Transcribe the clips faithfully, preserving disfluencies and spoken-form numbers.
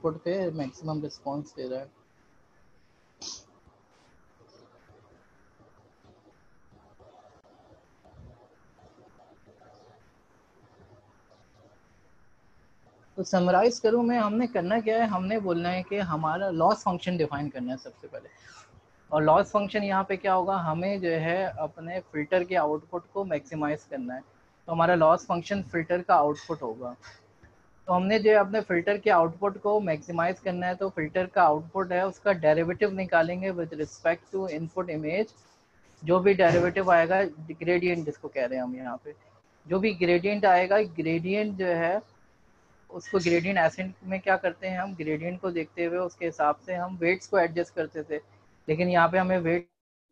Output पे maximum response दे रहा है। तो समराइज करूँ मैं, हमने करना क्या है, हमने बोलना है कि हमारा लॉस फंक्शन डिफाइन करना है सबसे पहले। और लॉस फंक्शन यहाँ पे क्या होगा, हमें जो है अपने फिल्टर के आउटपुट को मैक्सिमाइज करना है। तो हमारा लॉस फंक्शन फिल्टर का आउटपुट होगा। तो हमने जो है अपने फिल्टर के आउटपुट को मैक्सिमाइज करना है, तो फिल्टर का आउटपुट है उसका डेरिवेटिव निकालेंगे with respect to input image. जो भी डेरिवेटिव आएगा, ग्रेडियंट जिसको कह रहे हैं हम यहाँ पे, जो भी ग्रेडियंट आएगा, ग्रेडियंट जो है उसको ग्रेडियंट एसेंट में क्या करते हैं हम, ग्रेडियंट को देखते हुए उसके हिसाब से हम वेट्स को एडजस्ट करते थे। लेकिन यहाँ पे हमें वेट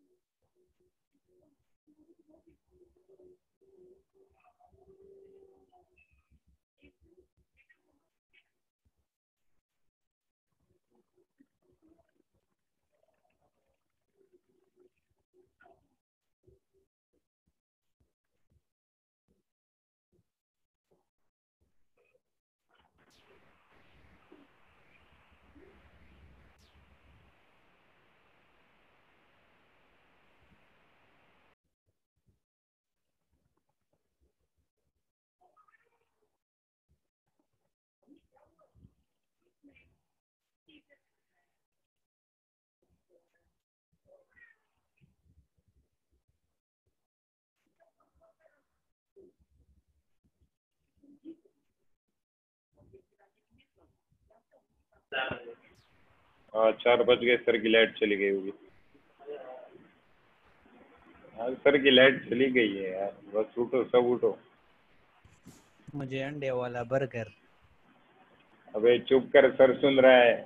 हाँ चार बज गए, सर की लाइट चली गई होगी। हाँ सर की लाइट चली गई है यार, बस उठो सब उठो। मुझे अंडे वाला बर्गर। अबे चुप कर, सर सुन रहा है।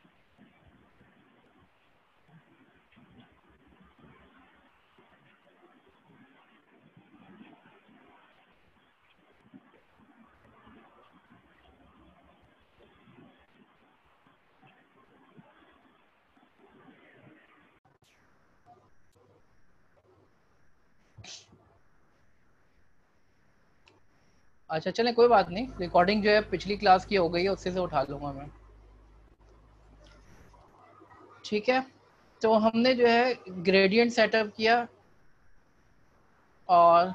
अच्छा चले कोई बात नहीं, रिकॉर्डिंग जो है पिछली क्लास की हो गई है, उससे से उठा लूंगा मैं। ठीक है, तो हमने जो है ग्रेडियंट सेटअप किया और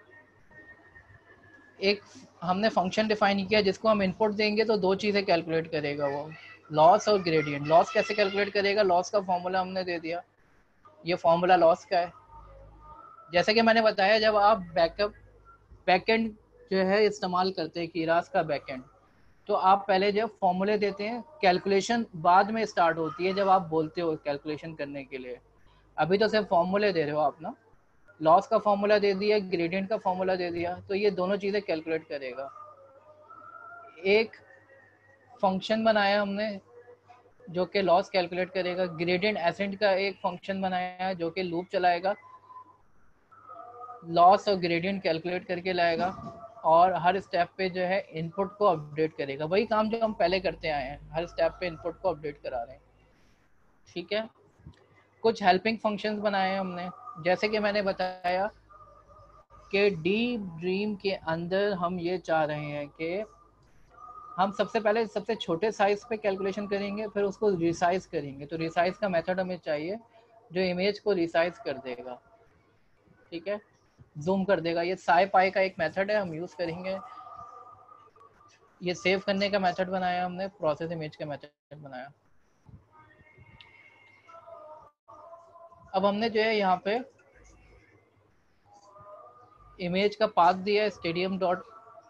एक हमने फंक्शन डिफाइन किया जिसको हम इनपुट देंगे तो दो चीज़ें कैलकुलेट करेगा वो, लॉस और ग्रेडियंट। लॉस कैसे कैलकुलेट करेगा, लॉस का फॉर्मूला हमने दे दिया, ये फॉर्मूला लॉस का है। जैसे कि मैंने बताया, जब आप बैकअप बैकएंड जो है इस्तेमाल करते हैं कीरास का बैकएंड, तो आप पहले जब फॉर्मूले देते हैं, कैलकुलेशन बाद में स्टार्ट होती है जब आप बोलते हो कैलकुलेशन करने के लिए। अभी तो सिर्फ फॉर्मूले दे रहे हो आप ना, लॉस का फॉर्मूला दे दिया, ग्रेडियंट का फॉर्मूला दे दिया, तो ये दोनों चीज़ें कैलकुलेट करेगा। एक फंक्शन बनाया हमने जो कि लॉस कैलकुलेट करेगा, ग्रेडियंट एसेंट का एक फंक्शन बनाया जो कि लूप चलाएगा, लॉस और ग्रेडियंट कैलकुलेट करके लाएगा, और हर स्टेप पे जो है इनपुट को अपडेट करेगा। वही काम जो हम पहले करते आए हैं, हर स्टेप पे इनपुट को अपडेट करा रहे हैं। ठीक है, कुछ हेल्पिंग फंक्शंस बनाए हैं हमने, जैसे कि मैंने बताया कि डी ड्रीम के अंदर हम ये चाह रहे हैं कि हम सबसे पहले सबसे छोटे साइज पे कैलकुलेशन करेंगे, फिर उसको रिसाइज करेंगे। तो रिसाइज का मेथड हमें चाहिए जो इमेज को रिसाइज कर देगा, ठीक है, जूम कर देगा। ये साई पाई का एक मेथड है, हम यूज़ करेंगे। ये सेव करने का मेथड बनाया हमने, प्रोसेस इमेज का मेथड बनाया। अब हमने जो है यहाँ पे इमेज का पाथ दिया स्टेडियम डॉट,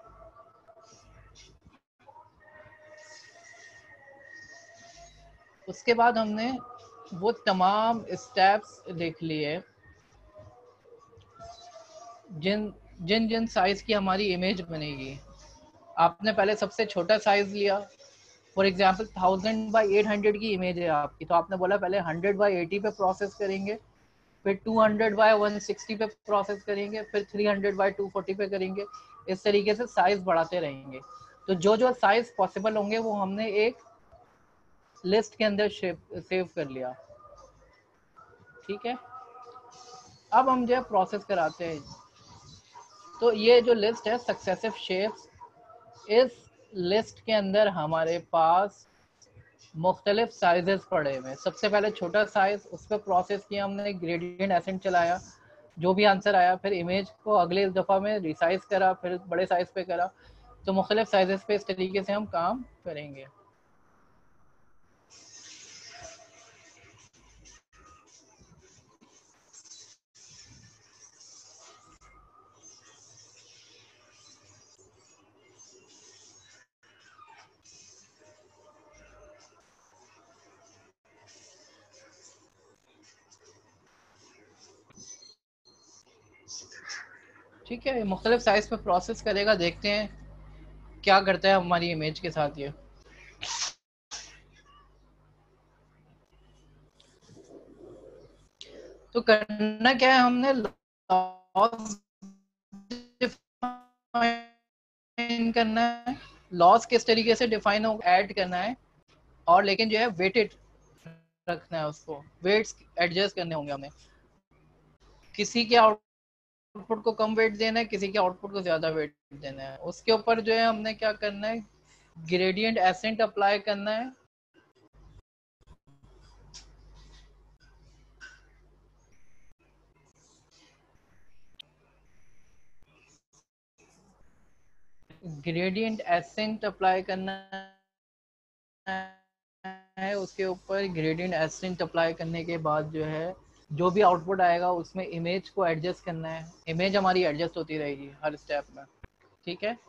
उसके बाद हमने वो तमाम स्टेप्स लिख लिए जिन जिन जिन साइज की हमारी इमेज बनेगी। आपने पहले सबसे छोटा साइज लिया, for example thousand by eight hundred की इमेज है आपकी, तो आपने बोला पहले हंड्रेड बाई एटी पे प्रोसेस करेंगे, फिर two hundred by one sixty पे प्रोसेस करेंगे, फिर three hundred by two forty पे करेंगे। इस तरीके से साइज बढ़ाते रहेंगे। तो जो जो साइज पॉसिबल होंगे वो हमने एक लिस्ट के अंदर सेव कर लिया। ठीक है, अब हम जो है प्रोसेस कराते हैं। तो ये जो लिस्ट है सक्सेसिव शेप्स, इस लिस्ट के अंदर हमारे पास मुख्तलिफ साइजेस पड़े हुए। सबसे पहले छोटा साइज, उस पर प्रोसेस किया हमने, ग्रेडियंट एसेंट चलाया, जो भी आंसर आया, फिर इमेज को अगले दफ़ा में रिसाइज करा, फिर बड़े साइज पे करा। तो मुख्तलिफ साइजेस पे इस तरीके से हम काम करेंगे। ठीक है, मुख्तलिफ साइज पे प्रोसेस करेगा, देखते हैं क्या करता है हमारी इमेज के साथ ये। तो करना क्या है, हमने लॉस डिफाइन करना है। लॉस किस तरीके से डिफाइन हो, ऐड करना है, और लेकिन जो है वेटेड रखना है, उसको वेट्स एडजस्ट करने होंगे हमें। किसी के आउटपुट को कम वेट देना है, किसी के आउटपुट को ज्यादा वेट देना है। उसके ऊपर जो है हमने क्या करना है, ग्रेडियंट एसेंट अप्लाई करना है। ग्रेडियंट एसेंट अप्लाई करना है। उसके ऊपर ग्रेडियंट एसेंट अप्लाई करने के बाद जो है जो भी आउटपुट आएगा उसमें इमेज को एडजस्ट करना है। इमेज हमारी एडजस्ट होती रहेगी हर स्टेप में। ठीक है,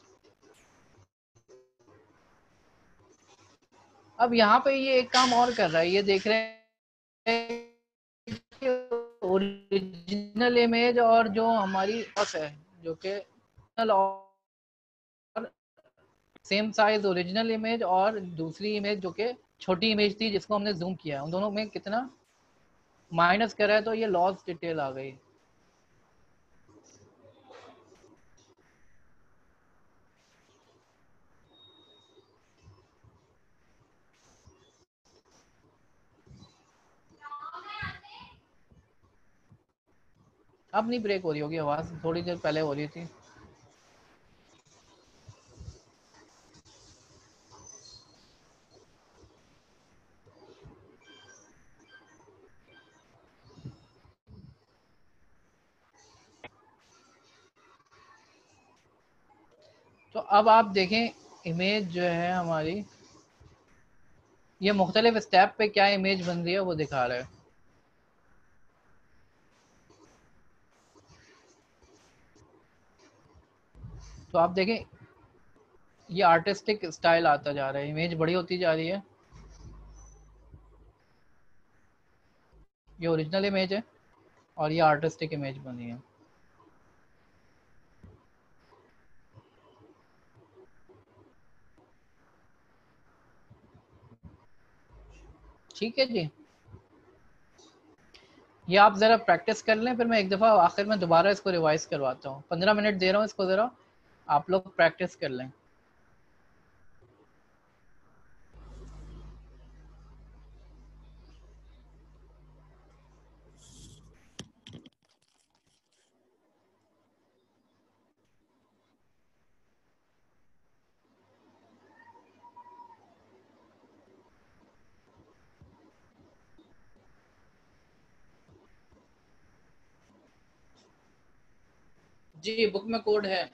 अब यहाँ पे ये एक काम और कर रहा है, ये देख रहे हैं कि ओरिजिनल इमेज और जो हमारी है, जो कि और सेम साइज ओरिजिनल इमेज और दूसरी इमेज जो कि छोटी इमेज थी जिसको हमने जूम किया, उन दोनों में कितना माइनस करा है, तो ये लॉस डिटेल आ गई। अब नहीं ब्रेक हो रही होगी आवाज, थोड़ी देर पहले हो रही थी। तो अब आप देखें, इमेज जो है हमारी, ये मुख्तलिफ स्टेप पे क्या इमेज बन रही है वो दिखा रहा है। तो आप देखें, ये आर्टिस्टिक स्टाइल आता जा रहा है, इमेज बड़ी होती जा रही है। ये ओरिजिनल इमेज है और ये आर्टिस्टिक इमेज बनी है। ठीक है जी, ये आप ज़रा प्रैक्टिस कर लें, फिर मैं एक दफ़ा आखिर में दोबारा इसको रिवाइज करवाता हूँ। पंद्रह मिनट दे रहा हूँ इसको, ज़रा आप लोग प्रैक्टिस कर लें। जी, बुक में कोड है।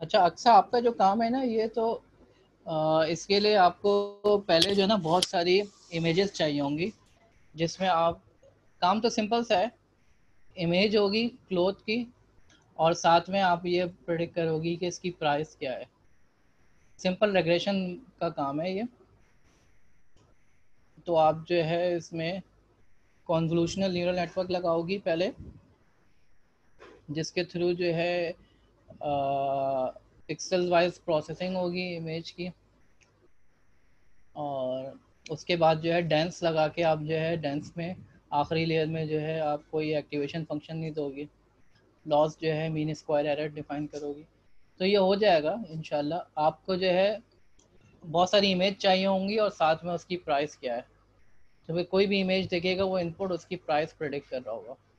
अच्छा अक्सर आपका जो काम है ना ये तो आ, इसके लिए आपको पहले जो है ना बहुत सारी इमेजेस चाहिए होंगी, जिसमें आप, काम तो सिंपल सा है, इमेज होगी क्लोथ की और साथ में आप ये प्रेडिक्ट करोगी कि इसकी प्राइस क्या है। सिंपल रेग्रेशन का काम है ये। तो आप जो है इसमें कॉन्वोल्यूशनल न्यूरल नेटवर्क लगाओगी पहले, जिसके थ्रू जो है पिक्सल वाइज प्रोसेसिंग होगी इमेज की, और उसके बाद जो है डेंस लगा के आप जो है डेंस में आखिरी लेयर में जो है आप कोई एक्टिवेशन फंक्शन नहीं दोगी, लॉस जो है मीन स्क्वायर एरर डिफाइन करोगी, तो ये हो जाएगा इंशाल्लाह। आपको जो है बहुत सारी इमेज चाहिए होंगी और साथ में उसकी प्राइस क्या है, तो फिर कोई भी इमेज देखेगा वो इनपुट उसकी प्राइस प्रेडिक्ट कर रहा होगा।